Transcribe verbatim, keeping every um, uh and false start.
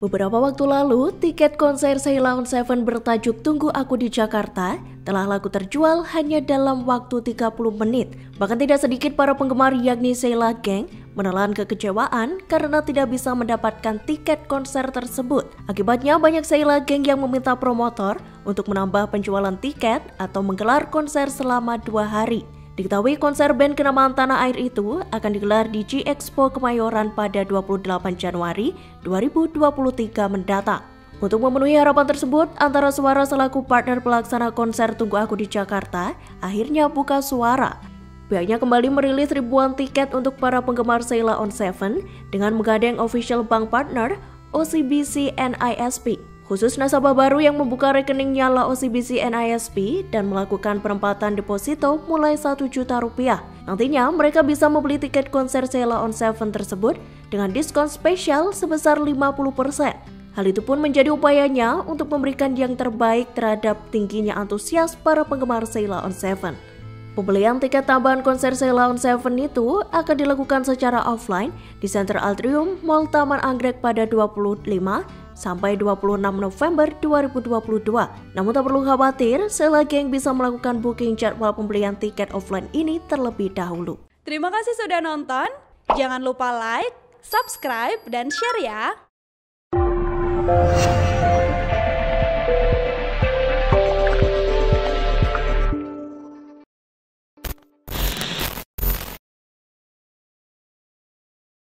Beberapa waktu lalu, tiket konser Sheila on tujuh bertajuk Tunggu Aku di Jakarta telah laku terjual hanya dalam waktu tiga puluh menit. Bahkan tidak sedikit para penggemar yakni Sheila Gang menelan kekecewaan karena tidak bisa mendapatkan tiket konser tersebut. Akibatnya banyak Sheila Gang yang meminta promotor untuk menambah penjualan tiket atau menggelar konser selama dua hari. Diketahui konser band kenamaan tanah air itu akan digelar di G Expo Kemayoran pada dua puluh delapan Januari dua ribu dua puluh tiga mendatang. Untuk memenuhi harapan tersebut, Antara Suara selaku partner pelaksana konser Tunggu Aku di Jakarta akhirnya buka suara. Pihaknya kembali merilis ribuan tiket untuk para penggemar Sheila on tujuh dengan menggandeng official bank partner O C B C N I S P. Khusus nasabah baru yang membuka rekening nyala O C B C N I S P dan melakukan penempatan deposito mulai satu juta rupiah. Nantinya mereka bisa membeli tiket konser Sheila on tujuh tersebut dengan diskon spesial sebesar lima puluh persen. Hal itu pun menjadi upayanya untuk memberikan yang terbaik terhadap tingginya antusias para penggemar Sheila on tujuh. Pembelian tiket tambahan konser Sheila on tujuh itu akan dilakukan secara offline di Center Atrium Mall Taman Anggrek pada dua puluh lima sampai dua puluh enam November dua ribu dua puluh dua. Namun tak perlu khawatir, Sheila Gang bisa melakukan booking jadwal pembelian tiket offline ini terlebih dahulu. Terima kasih sudah nonton. Jangan lupa like, subscribe, dan share ya.